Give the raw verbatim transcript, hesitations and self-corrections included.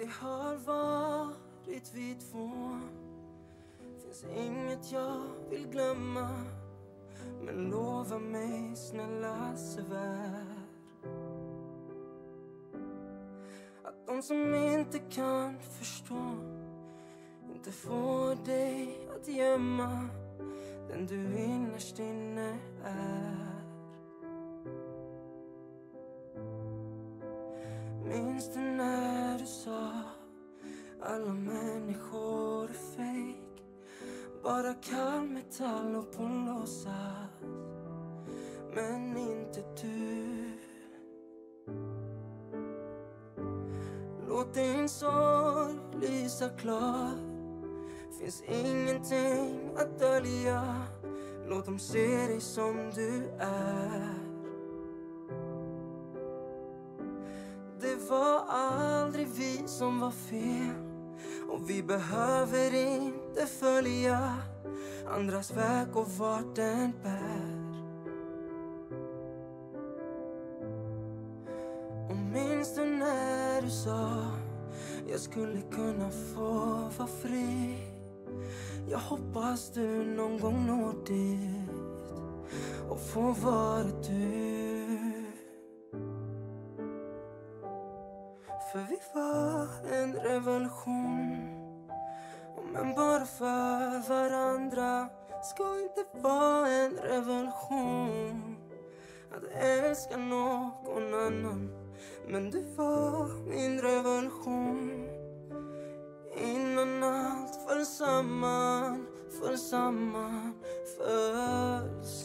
Det har varit vi två. Finns inget jag vill glömma. Men lova mig, snälla svär, att de som inte kan förstå inte får dig att gömma den du innerst inne är. Minns du när du sa alla människor är fake, bara kall metall och pålåsas, men inte du. Låt din sorg lysa klar, finns ingenting att dölja. Låt dem se dig som du är. Det var aldrig vi som var fel, och vi behöver inte följa andras väg och vart den bär. Och minns du när du sa jag skulle kunna få vara fri? Jag hoppas du någon gång når dit och får vara du. För vi var en revolution, men bara för varandra. Ska inte vara en revolution att älska någon annan. Men du var min revolution. Innan allt föll samman, föll samman, föll samman.